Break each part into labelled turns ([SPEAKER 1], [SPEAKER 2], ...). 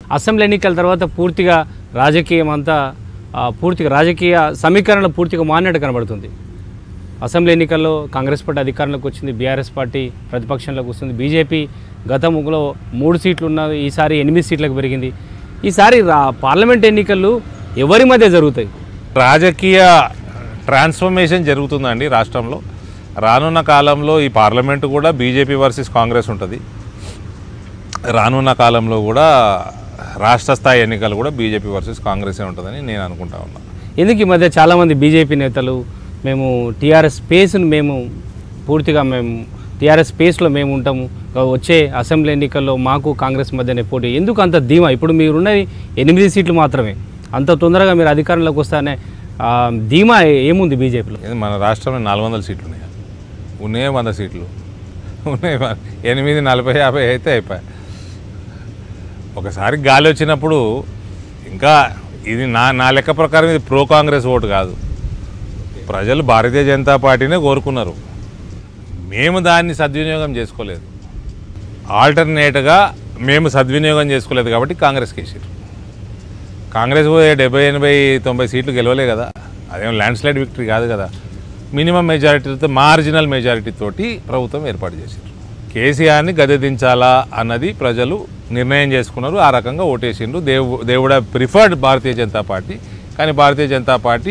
[SPEAKER 1] Assembly ఎన్నికల తర్వాత పూర్తిగా రాజకీయం అంతా పూర్తిగా రాజకీయ సమీకరణలు పూర్తిగా మారినట్టు కనబడుతుంది. అసెంబ్లీ ఎన్నికల్లో కాంగ్రెస్ పార్టీ అధికారంలోకి వచ్చింది, బీఆర్ఎస్ పార్టీ ప్రతిపక్షంలోకి వస్తుంది. బీజేపీ గతంలో 3 సీట్లు ఉన్నది, ఈసారి 8 సీట్లకు పెరిగింది. ఈసారి పార్లమెంట్ ఎన్నికలు ఎవరి మధ్య జరుగుతాయి?
[SPEAKER 2] రాజకీయ ట్రాన్స్ఫర్మేషన్ జరుగుతుందండి రాష్ట్రంలో. రానున్న కాలంలో ఈ పార్లమెంటు కూడా బీజేపీ వర్సెస్ కాంగ్రెస్ ఉంటుంది. రానున్న కాలంలో కూడా రాష్ట్ర స్థాయి ఎన్నికలు కూడా బీజేపీ వర్సెస్ కాంగ్రెసే ఉంటుందని నేను అనుకుంటా ఉన్నా.
[SPEAKER 1] ఎందుకు ఈ మధ్య చాలామంది బీజేపీ నేతలు మేము టీఆర్ఎస్ స్పేస్ను పూర్తిగా టీఆర్ఎస్ స్పేస్లో మేము ఉంటాము, వచ్చే అసెంబ్లీ ఎన్నికల్లో మాకు కాంగ్రెస్ మధ్యనే పోటీ, ఎందుకు అంత ధీమా? ఇప్పుడు మీరున్నది 8 సీట్లు మాత్రమే, అంత తొందరగా మీరు అధికారంలోకి వస్తానే ధీమా ఏముంది బీజేపీలో?
[SPEAKER 2] మన రాష్ట్రంలో 400 సీట్లు ఉన్నాయి, ఉన్నాయి 100 సీట్లు ఉన్నాయి, 8, 40, 50 అయితే అయిపోయాయి. ఒకసారి గాలి వచ్చినప్పుడు ఇంకా ఇది నా లెక్క ప్రకారం ఇది ప్రో కాంగ్రెస్ ఓటు కాదు, ప్రజలు భారతీయ జనతా పార్టీనే కోరుకున్నారు. మేము దాన్ని సద్వినియోగం చేసుకోలేదు, ఆల్టర్నేట్గా మేము సద్వినియోగం చేసుకోలేదు కాబట్టి కాంగ్రెస్కి వేసారు. కాంగ్రెస్ 70, 80, 90 సీట్లు గెలవలే కదా, అదేం ల్యాండ్ స్లైడ్ విక్టరీ కాదు కదా. మినిమం మెజారిటీతో మార్జినల్ మెజారిటీ తోటి ప్రభుత్వం ఏర్పాటు చేశారు. కేసీఆర్ని గద్దెదించాలా అన్నది ప్రజలు నిర్ణయం చేసుకున్నారు, ఆ రకంగా ఓటేసిండ్రు. దేవుడ ప్రిఫర్డ్ భారతీయ జనతా పార్టీ. కానీ భారతీయ జనతా పార్టీ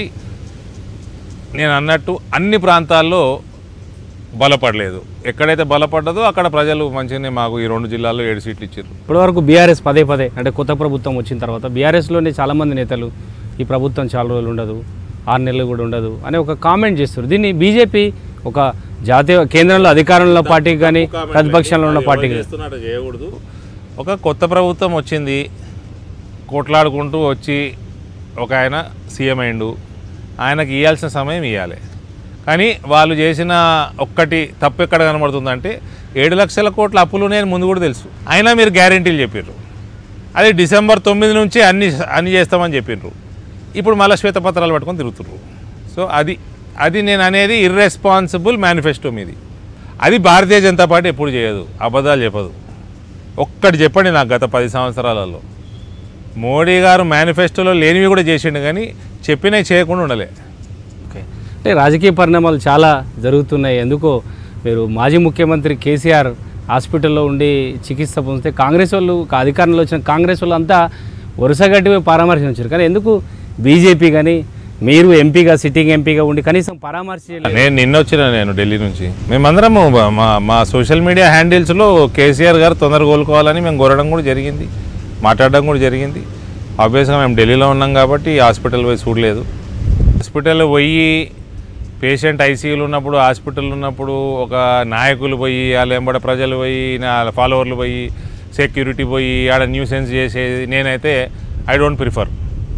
[SPEAKER 2] నేను అన్నట్టు అన్ని ప్రాంతాల్లో బలపడలేదు. ఎక్కడైతే బలపడ్డదో అక్కడ ప్రజలు మంచిగానే మాకు ఈ 2 జిల్లాల్లో 7 సీట్లు ఇచ్చారు.
[SPEAKER 1] ఇప్పటివరకు బీఆర్ఎస్ పదే అంటే కొత్త ప్రభుత్వం వచ్చిన తర్వాత బీఆర్ఎస్లోనే చాలామంది నేతలు ఈ ప్రభుత్వం చాలా రోజులు ఉండదు, 6 నెలలు కూడా ఉండదు అని ఒక కామెంట్ చేస్తారు. దీన్ని బీజేపీ ఒక జాతీయ కేంద్రంలో అధికారంలో పార్టీకి కానీ ప్రతిపక్షంలో ఉన్న పార్టీకి
[SPEAKER 2] చేయకూడదు. ఒక కొత్త ప్రభుత్వం వచ్చింది, కొట్లాడుకుంటూ వచ్చి ఒక ఆయన సీఎం అయిండు, ఆయనకి ఇవ్వాల్సిన సమయం ఇవ్వాలి. కానీ వాళ్ళు చేసిన ఒక్కటి తప్పు ఎక్కడ కనబడుతుందంటే 7 లక్షల కోట్ల అప్పులు నేను ముందు కూడా తెలుసు, అయినా మీరు గ్యారెంటీలు చెప్పారు. అది డిసెంబర్ 9 నుంచి అన్ని చేస్తామని చెప్పినారు. ఇప్పుడు మళ్ళీ శ్వేతపత్రాలు పట్టుకొని తిరుగుతున్నారు. సో అది నేను అనేది ఇర్రెస్పాన్సిబుల్ మేనిఫెస్టో మీది. అది భారతీయ జనతా పార్టీ ఎప్పుడు చేయదు, అబద్ధాలు చెప్పదు. ఒక్కటి చెప్పండి నాకు గత 10 సంవత్సరాలలో మోడీ గారు మేనిఫెస్టోలో లేనివి కూడా చేసిండు, కానీ చెప్పినవి చేయకుండా ఉండలే.
[SPEAKER 1] ఓకే, అంటే రాజకీయ పరిణామాలు చాలా జరుగుతున్నాయి. ఎందుకో మీరు మాజీ ముఖ్యమంత్రి కేసీఆర్ హాస్పిటల్లో ఉండి చికిత్స పొందితే కాంగ్రెస్ వాళ్ళు అధికారంలో వచ్చిన కాంగ్రెస్ వాళ్ళు అంతా వరుసగట్టి పరామర్శించారు. కానీ ఎందుకు బీజేపీ కానీ మీరు ఎంపీగా సిట్టింగ్ ఎంపీగా ఉండి కనీసం పరామర్శించలేదు?
[SPEAKER 2] నేను ఢిల్లీ నుంచి మేమందరము మా సోషల్ మీడియా హ్యాండిల్స్లో కేసీఆర్ గారు తొందరగా కోలుకోవాలని మేము కోరడం కూడా జరిగింది, మాట్లాడడం కూడా జరిగింది. ఆబ్వియస్గా మేము ఢిల్లీలో ఉన్నాం కాబట్టి హాస్పిటల్ పోయి చూడలేదు. హాస్పిటల్ పోయి పేషెంట్ ఐసీయూలు ఉన్నప్పుడు, హాస్పిటల్ ఉన్నప్పుడు ఒక నాయకులు పోయి వాళ్ళ వెంబడ ప్రజలు పోయి ఫాలోవర్లు పోయి సెక్యూరిటీ పోయి ఆడ న్యూసెన్స్ చేసేది నేనైతే ఐ డోంట్ ప్రిఫర్.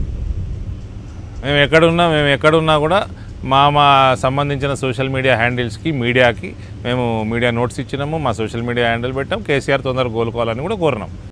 [SPEAKER 2] మేము ఎక్కడున్నా కూడా మా సంబంధించిన సోషల్ మీడియా హ్యాండిల్స్కి మీడియాకి మేము మీడియా నోట్స్ ఇచ్చినాము, మా సోషల్ మీడియా హ్యాండిల్ పెట్టాం, కేసీఆర్ తొందరగా కోలుకోవాలని కూడా కోరినాం.